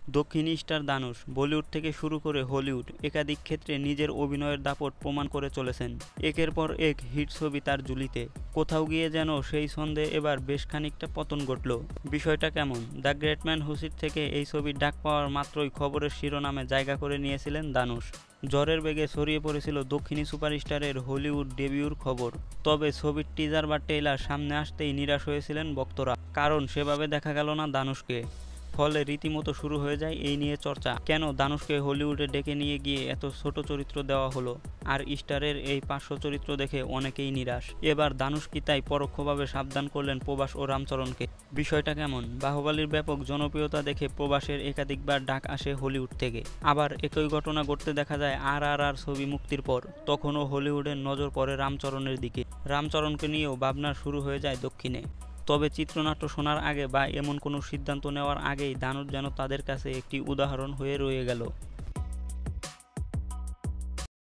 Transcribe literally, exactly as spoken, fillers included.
দক্ষিণী স্টার দানুশ বলিউড থেকে শুরু করে হলিউড একাধিক ক্ষেত্রে নিজের অভিনয়ের দাপট প্রমাণ করে চলেছেন। একের পর এক হিট ছবি তার ঝুলিতে। কোথাও গিয়ে যেন সেই ছন্দে এবার বেশ খানিকটা পতন ঘটল। বিষয়টা কেমন? দ্য গ্রেট ম্যান হুসিট থেকে এই ছবির ডাক পাওয়ার মাত্রই খবরের শিরোনামে জায়গা করে নিয়েছিলেন দানুশ। ঝড়ের বেগে ছড়িয়ে পড়েছিল দক্ষিণী সুপারস্টারের হলিউড ডেবিউর খবর। তবে ছবির টিজার বা ট্রেইলার সামনে আসতেই নিরাশ হয়েছিলেন ভক্তরা, কারণ সেভাবে দেখা গেল না দানুশকে। ফলে রীতিমতো শুরু হয়ে যায় এই নিয়ে চর্চা, কেন দানুশকে হলিউডে ডেকে নিয়ে গিয়ে এত ছোট চরিত্র দেওয়া হলো। আর স্টারের এই পার্শ্ব চরিত্র দেখে অনেকেই নিরাশ। এবার দানুশ কি তাই পরোক্ষভাবে সাবধান করলেন প্রভাস ও রামচরণকে? বিষয়টা কেমন? বাহুবলীর ব্যাপক জনপ্রিয়তা দেখে প্রভাসের একাধিকবার ডাক আসে হলিউড থেকে। আবার একই ঘটনা ঘটতে দেখা যায় আর আর আর ছবি মুক্তির পর। তখনও হলিউডের নজর পড়ে রামচরণের দিকে। রামচরণকে নিয়েও ভাবনা শুরু হয়ে যায় দক্ষিণে। তবে চিত্রনাট্য শোনার আগে বা এমন কোনো সিদ্ধান্ত নেওয়ার আগেই দানুশ যেন তাদের কাছে একটি উদাহরণ হয়ে রয়ে গেল।